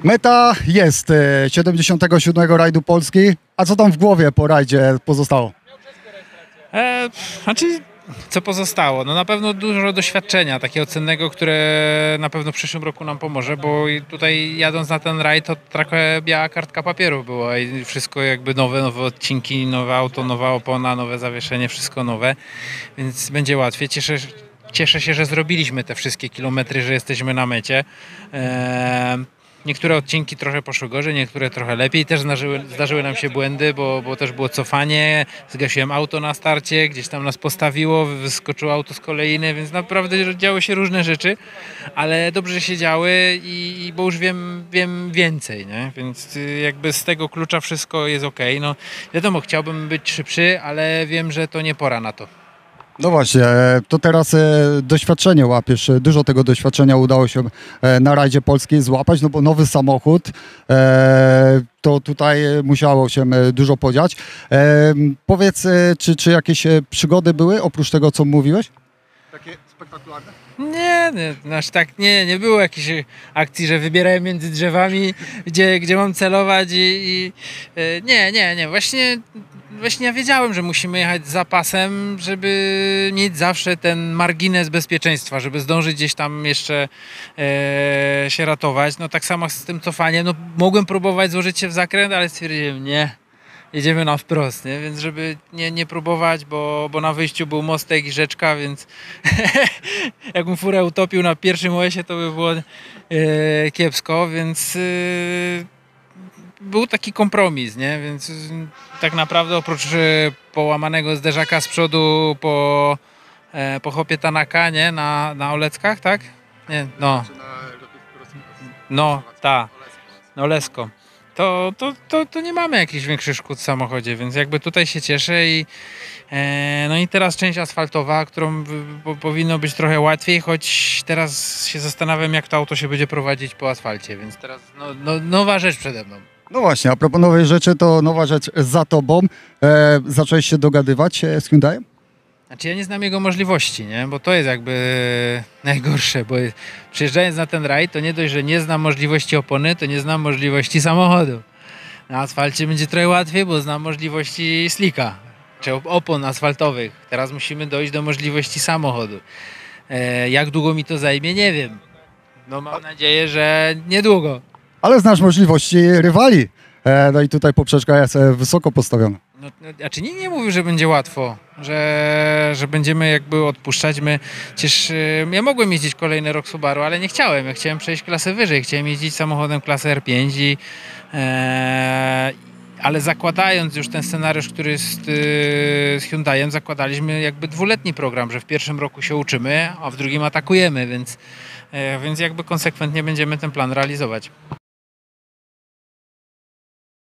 Meta jest 77. rajdu Polski, a co tam w głowie po rajdzie pozostało? Znaczy, co pozostało? No na pewno dużo doświadczenia takiego cennego, które na pewno w przyszłym roku nam pomoże, bo tutaj jadąc na ten rajd to trochę biała kartka papieru była i wszystko jakby nowe odcinki, nowe auto, nowa opona, nowe zawieszenie, wszystko nowe, więc będzie łatwiej. Cieszę się, że zrobiliśmy te wszystkie kilometry, że jesteśmy na mecie. Niektóre odcinki trochę poszły gorzej, niektóre trochę lepiej. Też zdarzyły nam się błędy, bo też było cofanie. Zgasiłem auto na starcie, gdzieś tam nas postawiło, wyskoczyło auto z kolejny, więc naprawdę działy się różne rzeczy, ale dobrze się działy bo już wiem więcej, nie? Więc jakby z tego klucza wszystko jest ok. No wiadomo, chciałbym być szybszy, ale wiem, że to nie pora na to. No właśnie, to teraz doświadczenie łapiesz. Dużo tego doświadczenia udało się na rajdzie polskiej złapać, no bo nowy samochód, to tutaj musiało się dużo podziać. Powiedz, czy jakieś przygody były oprócz tego, co mówiłeś? Takie spektakularne? Nie, aż tak nie było jakiejś akcji, że wybierałem między drzewami, gdzie mam celować nie. Właśnie ja wiedziałem, że musimy jechać z zapasem, żeby mieć zawsze ten margines bezpieczeństwa, żeby zdążyć gdzieś tam jeszcze się ratować. No tak samo z tym cofaniem, no mogłem próbować złożyć się w zakręt, ale stwierdziłem nie. Jedziemy na wprost, nie? Więc żeby nie próbować, bo na wyjściu był mostek i rzeczka, więc jakbym furę utopił na pierwszym łesie, to by było kiepsko, więc był taki kompromis, nie? Więc tak naprawdę oprócz połamanego zderzaka z przodu po hopie Tanaka, nie? Na Oleckach, tak? Nie, no. No, na Lesko. To nie mamy jakichś większych szkód w samochodzie, więc jakby tutaj się cieszę no i teraz część asfaltowa, którą powinno być trochę łatwiej, choć teraz się zastanawiam, jak to auto się będzie prowadzić po asfalcie, więc teraz nowa rzecz przede mną. No właśnie, a propos nowej rzeczy, to nowa rzecz za tobą. Zacząłeś się dogadywać z Hyundaiem? Znaczy ja nie znam jego możliwości, nie? Bo to jest jakby najgorsze, bo przyjeżdżając na ten rajd, to nie dość, że nie znam możliwości opony, to nie znam możliwości samochodu. Na asfalcie będzie trochę łatwiej, bo znam możliwości slika, czy opon asfaltowych. Teraz musimy dojść do możliwości samochodu. Jak długo mi to zajmie, nie wiem. No mam nadzieję, że niedługo. Ale znasz możliwości rywali. No i tutaj poprzeczka jest wysoko postawiona. No, znaczy nie mówił, że będzie łatwo, że będziemy jakby odpuszczać. Ja mogłem jeździć kolejny rok Subaru, ale nie chciałem. Ja chciałem przejść klasę wyżej. Chciałem jeździć samochodem klasy R5 ale zakładając już ten scenariusz, który jest z Hyundaiem, zakładaliśmy jakby dwuletni program, że w pierwszym roku się uczymy, a w drugim atakujemy, więc jakby konsekwentnie będziemy ten plan realizować.